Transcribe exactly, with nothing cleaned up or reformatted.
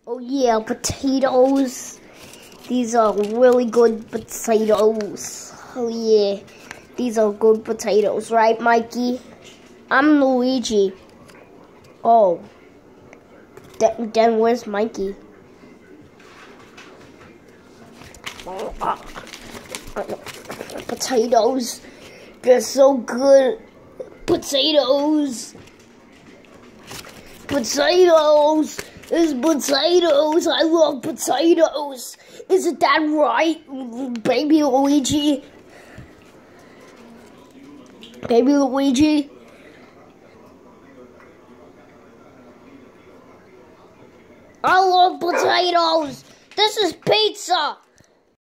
Oh yeah, potatoes. These are really good potatoes. Oh yeah, these are good potatoes, right, Mikey? I'm Luigi. Oh, then, then where's Mikey? Potatoes, they're so good. Potatoes, potatoes, it's potatoes. I love potatoes. Isn't that right, baby Luigi? Baby Luigi? I love potatoes. This is pizza.